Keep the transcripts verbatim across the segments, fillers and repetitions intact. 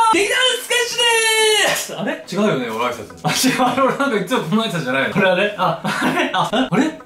劇団スカッシュでーす。あれ違うよね、俺挨拶。あ、違う、俺なんかいつもこの挨拶じゃないの。これあれあ、あれあ、あれどうも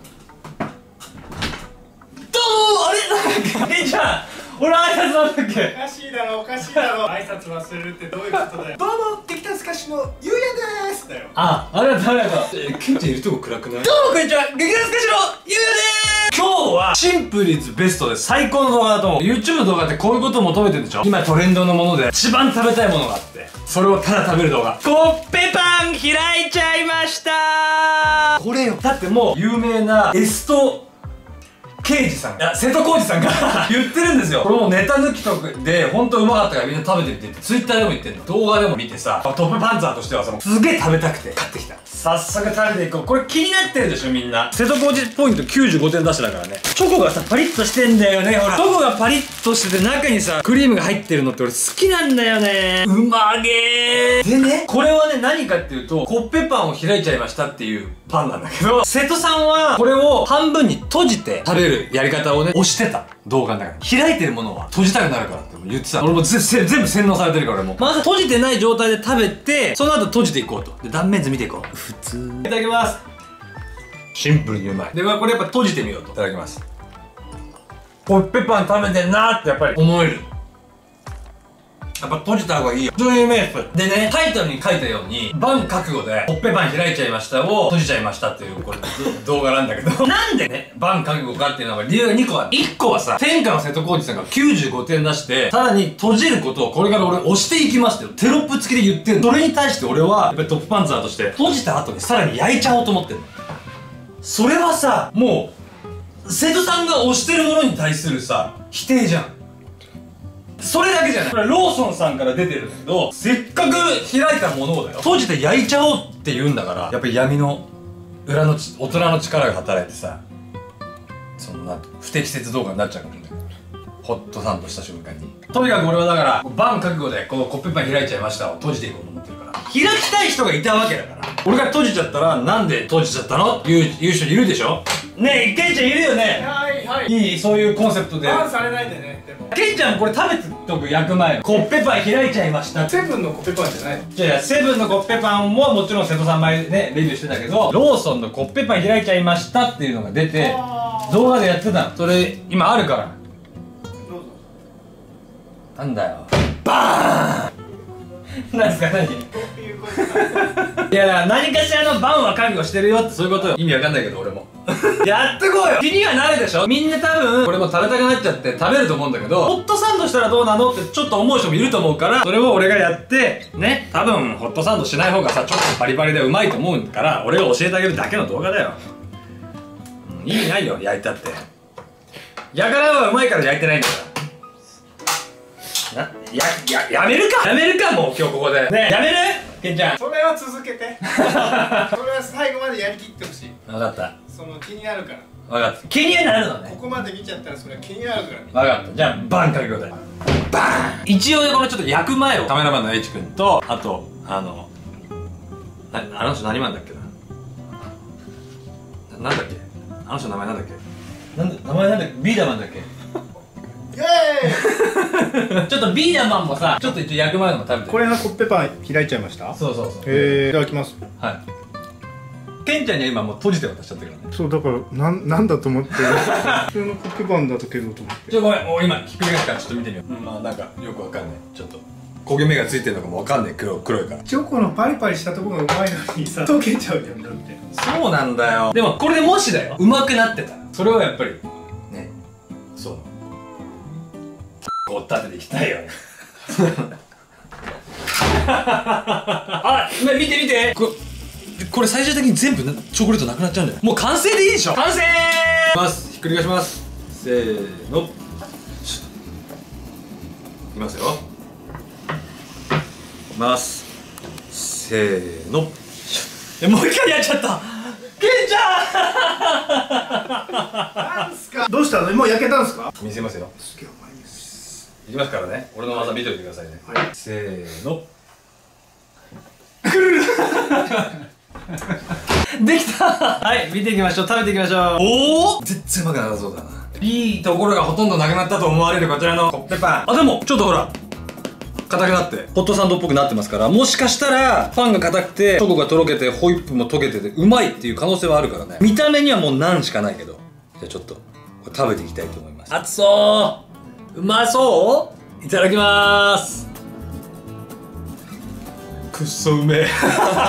あれなんだっけケンちゃん俺挨拶なんだっけ。 おかしいだろおかしいだろ挨拶忘れるってどういうことだよ。どうも劇団スカッシュのゆうやでーすだよ。 あ、あれは誰だ。え、ケンちゃんいるとこ暗くない？どうもこんにちは、劇団スカッシュのゆうやでーす。今日はシンプルイズベストで最高の動画だと思う。 YouTube の動画ってこういうことを求めてるでしょ。今トレンドのもので一番食べたいものがあって、それをただ食べる動画。コッペパン開いちゃいましたー。これよ。だってもう有名なエスト刑事さん、いや瀬戸康史さんが言ってるんですよ。これもうネタ抜きとかでほんとうまかったからみんな食べてるって言って Twitter でも言ってんの。動画でも見てさ、トップパンツァーとしてはさ、すげえ食べたくて買ってきた。早速食べていこう。これ気になってるでしょみんな。瀬戸康史ポイントきゅうじゅうごてん出してだからね。チョコがさパリッとしてんだよね。ほらチョコがパリッとしてて中にさクリームが入ってるのって俺好きなんだよね。うまげー。でね、これはね何かっていうとコッペパンを開いちゃいましたっていうパンなんだけど、瀬戸さんはこれを半分に閉じて食べるやり方をね押してた動画の中に。開いてるものは閉じたくなるからって言ってた。俺もぜ全部洗脳されてるから。俺もまず閉じてない状態で食べて、その後閉じていこうと。で断面図見ていこう。普通。いただきます。シンプルにうまい。でこれやっぱ閉じてみようと。いただきます。コッペパン食べてんなーってやっぱり思える。やっぱ閉じた方がいいよ。普通にうめえっす。でね、タイトルに書いたように、バン覚悟で、コッペパン開いちゃいましたを閉じちゃいましたっていう、これ、動画なんだけど。なんでね、バン覚悟かっていうのが理由がにこある。いっこはさ、天下の瀬戸康史さんがきゅうじゅうごてん出して、さらに閉じることをこれから俺押していきますってテロップ付きで言ってる。それに対して俺は、やっぱりトップパンツァーとして、閉じた後にさらに焼いちゃおうと思ってるの。それはさ、もう、瀬戸さんが押してるものに対するさ、否定じゃん。それだけじゃない。これローソンさんから出てるんだけど、せっかく開いたものをだよ閉じて焼いちゃおうって言うんだから、やっぱり闇の裏の大人の力が働いてさ、そんな不適切動画になっちゃうかもね。ホットサンドした瞬間に。とにかく俺はだからバン覚悟でこのコッペパン開いちゃいましたを閉じていこうと思ってるから。開きたい人がいたわけだから、俺が閉じちゃったらなんで閉じちゃったのって言う、言う人いるでしょ。ねえケンちゃんいるよね。 はいはい。 いいそういうコンセプトでバンされないでね。でもケンちゃんこれ食べてとく焼く前コッペパン開いちゃいました。 セブンのコッペパンじゃないの。 じゃあセブンのコッペパンももちろん瀬戸さん前ねレビューしてたけど、ローソンのコッペパン開いちゃいましたっていうのが出て動画でやってたの。それ今あるから。 どうぞ。 なんだよバーンなんすか何いやだから何かしらのバンは覚悟してるよってそういうことよ。意味わかんないけど俺もやってこうよ。気にはなるでしょ。みんな多分これも食べたくなっちゃって食べると思うんだけど、ホットサンドしたらどうなのってちょっと思う人もいると思うから、それを俺がやってね、多分ホットサンドしない方がさちょっとパリパリでうまいと思うから俺が教えてあげるだけの動画だよ、うん、意味ないよ焼いたって。焼かない方がうまいから焼いてないんだからな。やややめるかやめるかもう今日ここでねえやめるケンちゃん。 それは続けてそれは最後までやりきってほしい。 分かった。 その気になるから。 分かった。気になるのね。 ここまで見ちゃったらそれは気になるから。 分かった。じゃあバン覚悟でバーン。一応ねこれちょっと焼く前をカメラマンの H 君とあとあのなあの人何マンだっけな、ななんだっけあの人名前なんだっけ、なんだ名前なんだっけ、ビーダマンだっけイエーイちょっとビーダマンもさちょっと一応焼く前のも食べて。 これのコッペパン開いちゃいました。 そうそうそう。 へえいただきます。 はい。ケンちゃんには今もう閉じて渡しちゃったけどね。 そうだからなんなんだと思って普通のコッペパンだったけどと思ってちょごめんもう今ひっくり返すからちょっと見てみよう。うんまあなんかよくわかんない。ちょっと焦げ目がついてるのかもわかんない。黒黒いから。 チョコのパリパリしたところがうまいのにさ溶けちゃうじゃんだって。 そうなんだよ。でもこれでもしだようまくなってたらそれはやっぱりねそうこう立てていきたいよねあっ見て見てこれこれ最終的に全部チョコレートなくなっちゃうんだよ。もう完成でいいでしょ。完成ますひっくり返します。せーのいきますよいきますせーのえもう一回やっちゃったケンちゃんなんすかどうしたのもう焼けたんすか。 見せますよ。 すげえうまいです。 いきますからね。俺の技見といてくださいね。 はいせーのできたはい見ていきましょう。食べていきましょう。おお全然うまくなさそうだな。いいところがほとんどなくなったと思われるこちらのコッペパン。あでもちょっとほら硬くなってホットサンドっぽくなってますから、もしかしたらパンが硬くてチョコがとろけてホイップも溶けててうまいっていう可能性はあるからね。見た目にはもうナンしかないけど、じゃあちょっとこれ食べていきたいと思います。熱そううまそう、いただきまーす。くっそうめえあ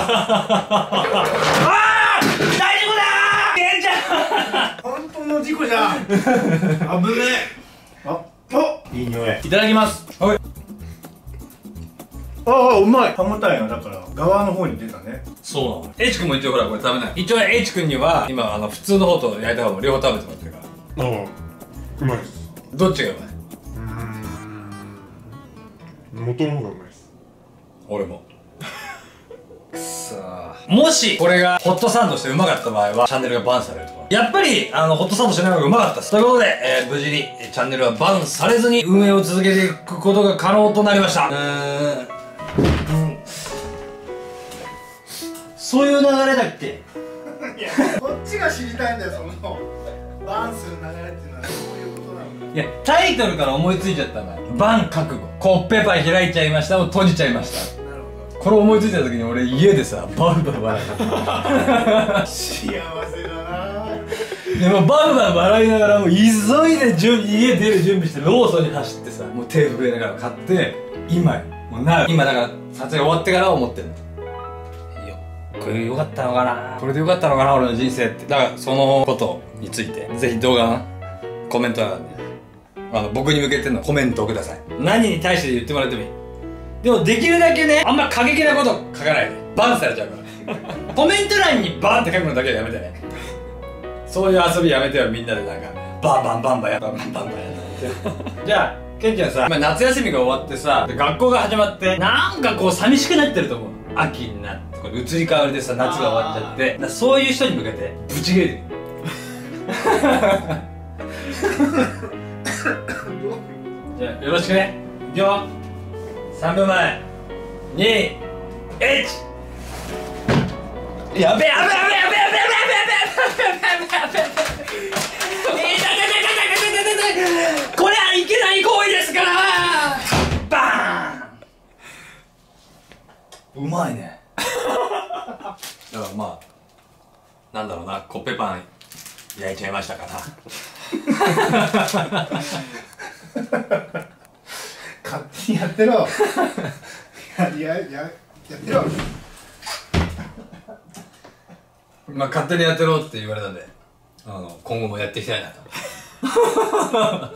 ー大丈夫だーケンちゃん本当の事故じゃん。危ねえ。あっといい匂い。 いただきます。はい。 ああ、うまい。歯応えがだから側の方に出たね。 そうなの。H 君も一応ほらこれ食べない。一応 H 君には今あの普通の方と焼いた方も両方食べてもらってるから。 ああ、うまいです。 どっちがうまい？ うーん、元の方がうまいです。 俺もくそー。もしこれがホットサンドしてうまかった場合はチャンネルがバンされるとか。やっぱりあのホットサンドしてない方がうまかったです。ということで、えー、無事にチャンネルはバンされずに運営を続けていくことが可能となりました。うーん、うん、そういう流れだっけ？ いや、こっちが知りたいんだよ。そのバンする流れっていうのはそういうことなんだよ。 いや、タイトルから思いついちゃったんだ。バン覚悟、コッペパン開いちゃいましたを閉じちゃいました。 なるほど。 これ思いついた時に俺家でさバンバン笑った幸せだな。 でもバンバン笑いながらもう急いで準家出る準備してローソンに走ってさ、もう手震えながら買って今よもうな今だから撮影終わってから思ってんの。よこれよかったのかな、これでよかったのかな俺の人生って。だからそのことについてぜひ動画のコメント欄にあの僕に向けてのコメントをください。何に対して言ってもらってもいい。でもできるだけね、あんま過激なこと書かないで、バンされちゃうからコメント欄にバンって書くのだけはやめてね。そういう遊びやめてよ。みんなでなんかバンバンバンバンやバンバンバンバンやってじゃあケンちゃんさ、今夏休みが終わってさ、で学校が始まってなんかこう寂しくなってると思う。秋になってこれ移り変わりでさ夏が終わっちゃって、だそういう人に向けてブチ切れてみるじゃあよろしくね。いくよ。さんぷんまえに、いち。やべやべやべやべやべやべやべやべやべやべやべこれはいけない行為ですからバーン。うまいねだからまあなんだろうな、コッペパン焼いちゃいましたかな勝手にやってろややややってろまあ勝手にやってろって言われたんで、あの今後もやっていきたいなと